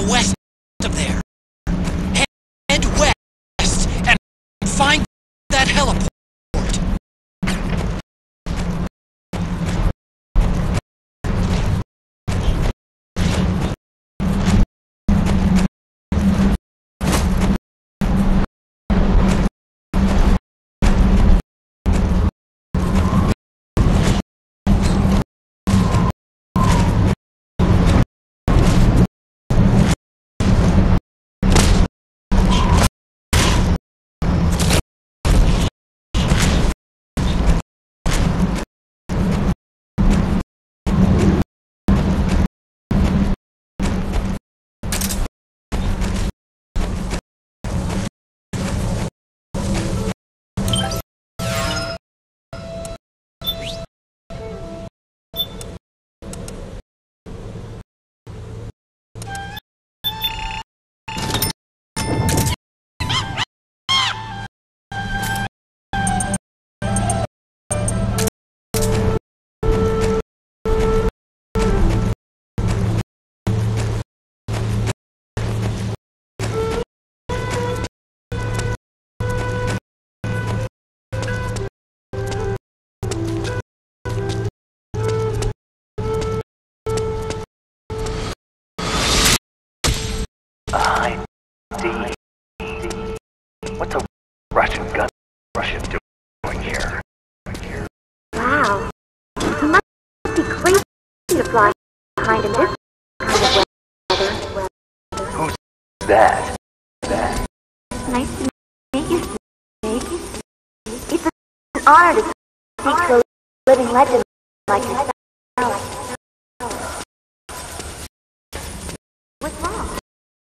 the west of there. Head west and find that heliport. What's a Russian gun Russian doing here? Wow. He must be crazy to fly behind in this kind of weather. Who's that? Nice to meet you, Snake. It's an honor to speak to a living legend like yourself. What's wrong?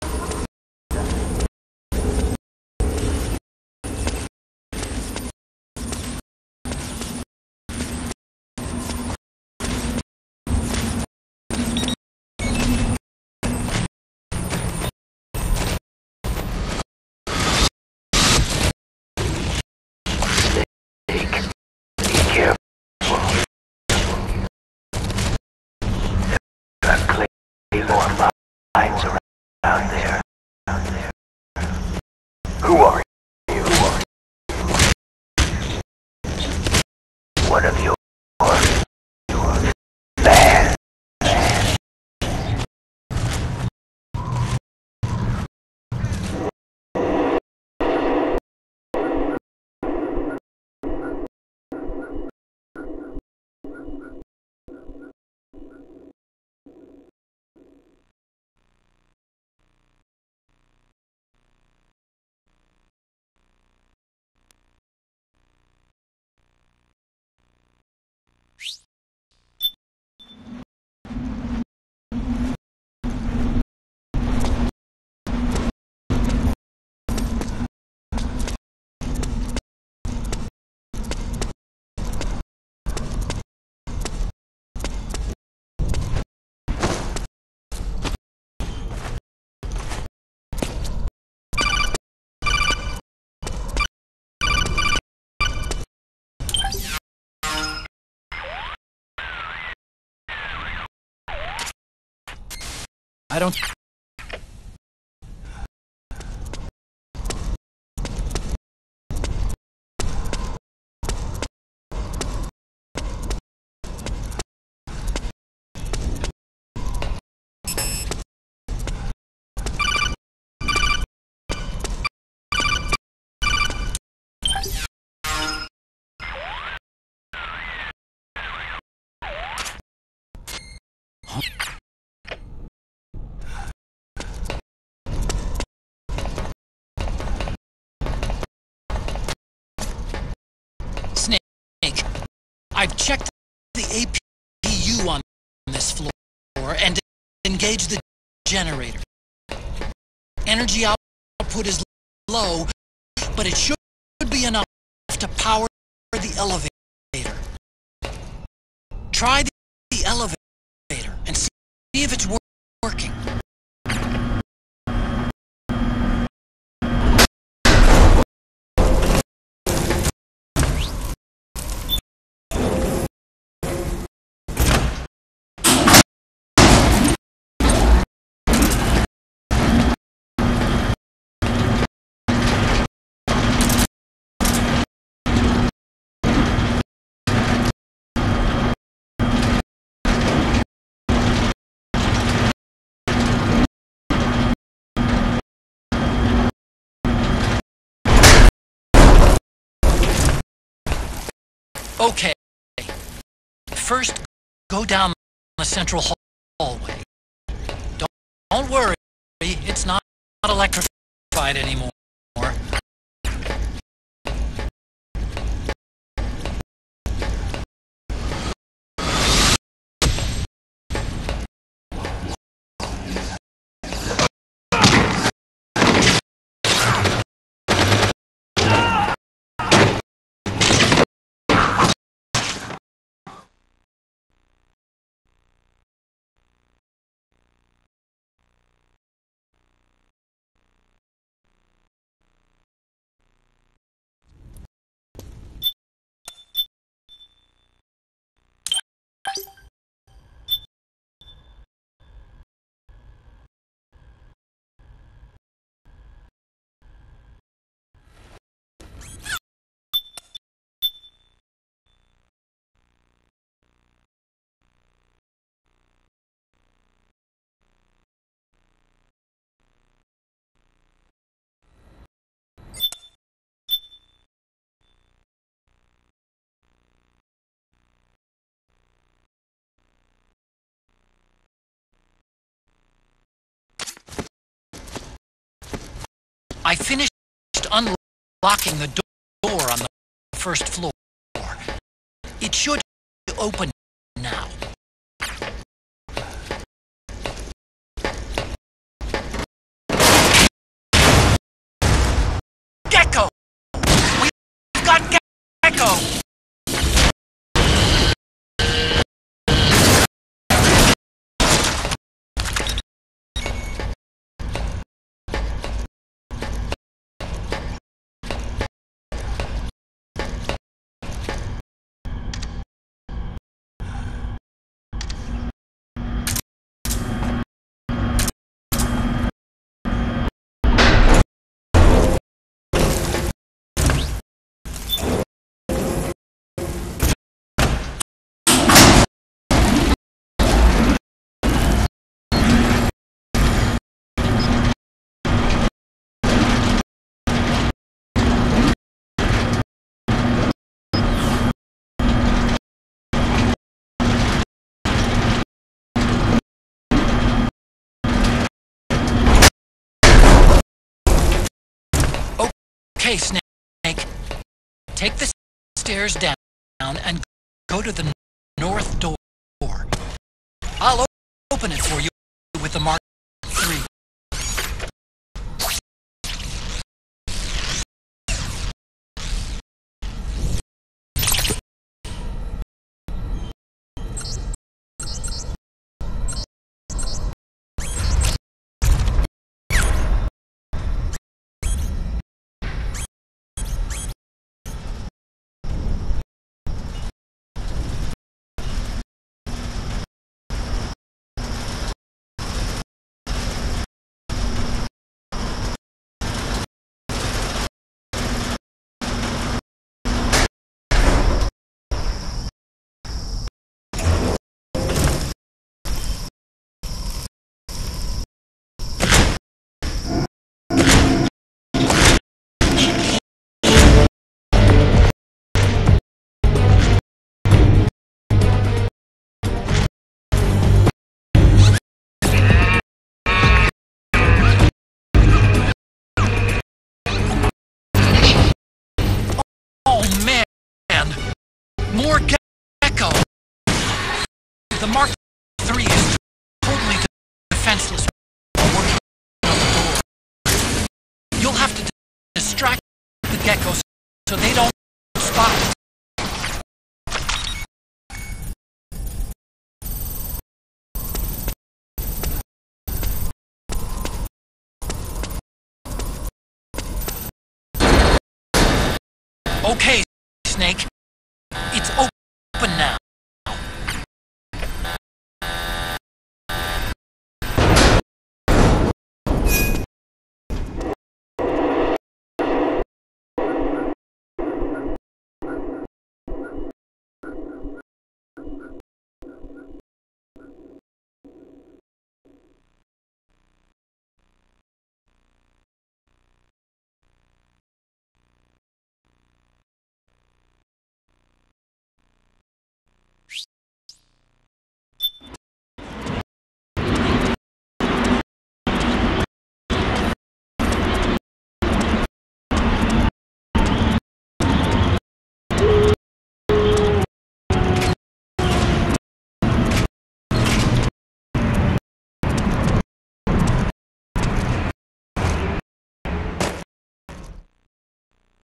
Around there. Who are you? One of your fans. I don't... Snake, I've checked the APU on this floor and engaged the generator. Energy output is low, but it should be enough to power the elevator. Try the elevator and see if it's working. Okay. First, go down the central hallway. Don't worry, it's not electrified anymore. I finished unlocking the door on the first floor. It should open now. Gecko! We've got Gecko! Okay, Snake. Take the stairs down and go to the north door. I'll open it for you with the Mark III. More Gecko! The Mark III is totally defenseless while working on the door. You'll have to distract the geckos so they don't spot it. Okay, Snake.